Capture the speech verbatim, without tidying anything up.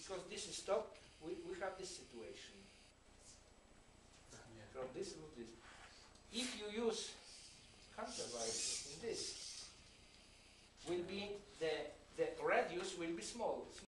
because this is stop, we, we have this situation. Yeah. From this to this. If you use countervalue in this, will be the the radius will be small.